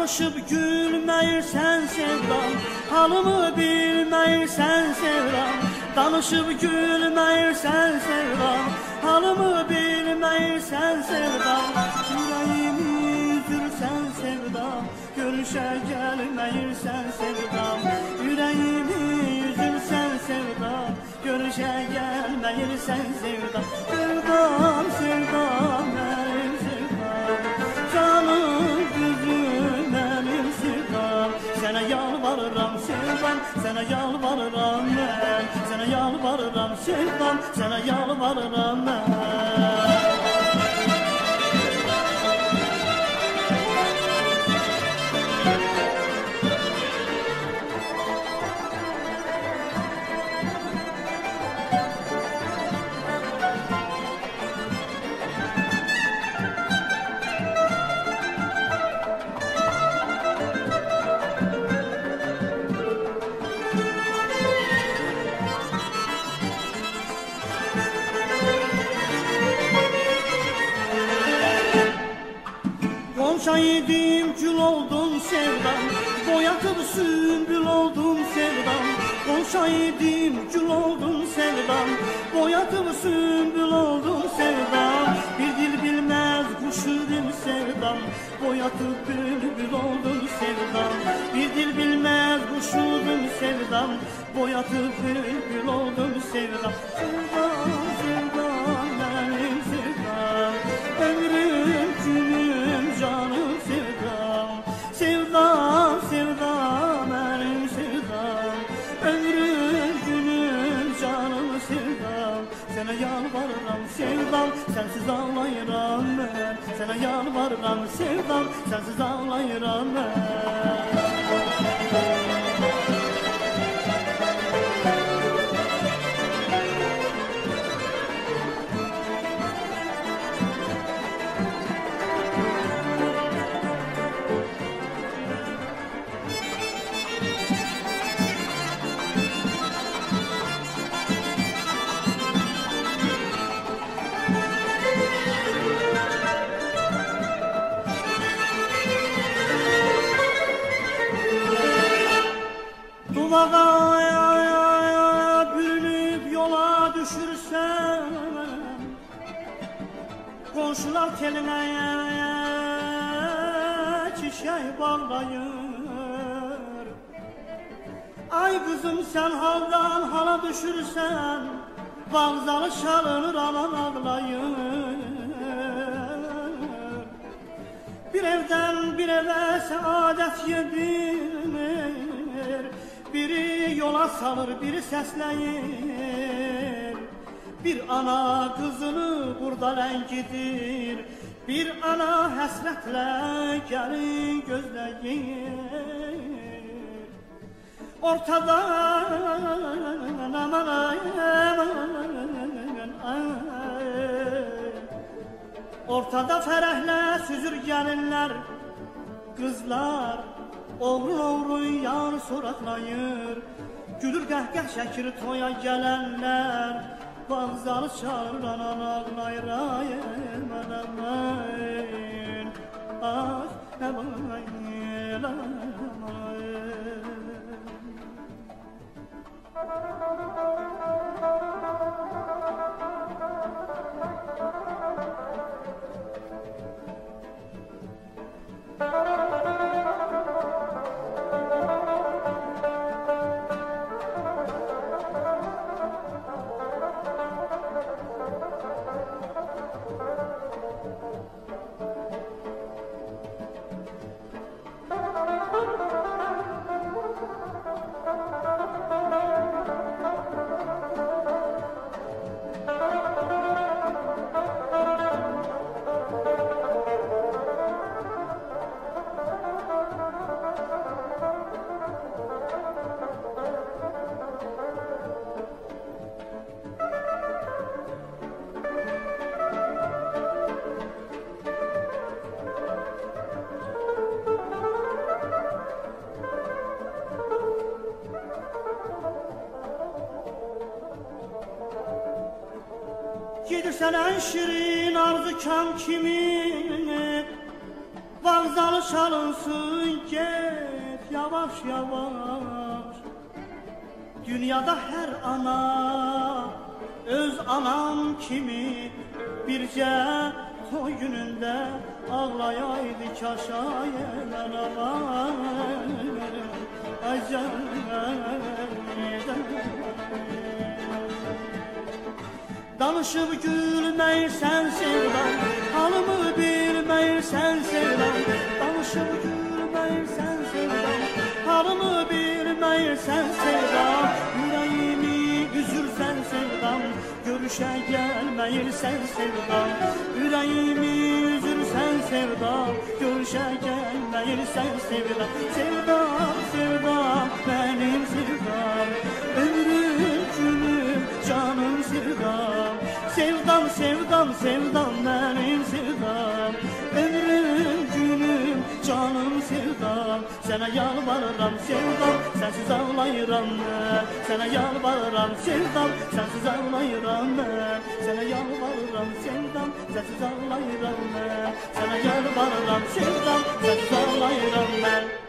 danışıb gülməyirsən sevdam, halımı bilməyirsən sevdam. Danışıb gülməyirsən sevdam, halımı bilməyirsən sevdam. Ürəyimi üzürsən sevdam, görüşə gəlməyirsən sevdam. Ürəyimi üzürsən sevdam, görüşə gəlməyirsən sevdam. Sevdam, sevdam, mənim sevdam, canım gözüm mənim sevdam. Sənə yalvarıram sevdam, sənə yalvarıram mən. Sənə yalvarıram sevdam, sənə yalvarıram mən. Şahidim gül oldum sevdam, boyatıp sümbül oldum sevdam. Şahidim gül oldum sevdam, boyatıp sümbül oldum sevdam. Bir dil bilmez kuşudum sevdam, boyatıp bülbül oldum sevdam. Bir dil bilmez kuşudum sevdam, boyatıp bülbül oldum sevdam. Sevdam, sevdam, benim sevdam, ömrüm günüm canım sevdam. Sevdam, sevdam, benim sevdam, ömrüm günüm canım sevdam. Sana yalvarıram sevdam, sensiz ağlayıram ben. Sana yalvarıram sevdam, sensiz ağlayıram ben. Duvağa bürünüp yola düşürsen, komşular teline çiçek bağlayır. Ay kızım sen haldan hala düşürsen, vağzalı çalınır aman ağlayır. Bir evden bir eve saadet yedirmir, biri yola salır, biri səsləyir. Bir ana kızını burada rəngidir, bir ana həsrətlə gəlin gözləyir. Ortada aman ortada fərəhlə süzür gəlinlər, qızlar oğru yar soraklayır. Gülür qəhqəh şəkir toya gələnlər, bağzalı çağırır anan ağlayır. Ay aman aman, ah aman aman. Gedirsən ən şirin arzu kam kimi, Vağzalı çalınsın get yavaş yavaş. Dünyada her ana öz anam kimi bircə toy günündə ağlayaydı kaşayələr aman. Ay canım. Danışıb gülməyirsən sevdam, halımı bilməyirsən sevdam. Danışıb gülməyirsən sevdam, halımı bilməyirsən sevdam. Ürəyimi üzürsən sevdam, görüşə gəlməyirsən sevdam. Ürəyimi üzürsən sevdam, görüşə gəlməyirsən sevdam. Sevdam, sevdam, mənim sevdam, ömrüm, günüm, canım sevdam. Sevdam, sevdam, sevdam, mənim sevdam, ömrüm, günüm, canım sevdam. Sənə yalvarıram sevdam, sənsiz ağlayıram mən. Sənə yalvarıram sevdam, sənsiz ağlayıram mən. Sənə yalvarıram sevdam, sənsiz ağlayıram mən. Sənə yalvarıram sevdam, sənsiz ağlayıram mən.